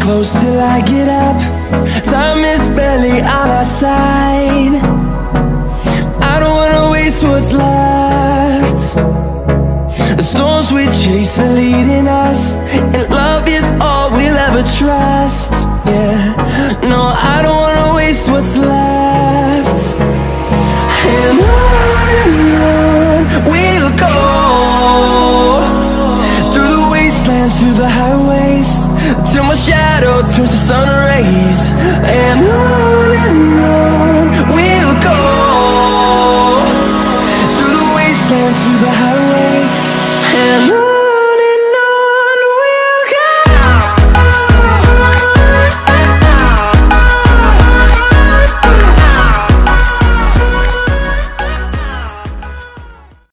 close till I get up. Time is barely on our side. I don't wanna waste what's left. The storms we chase are leading us.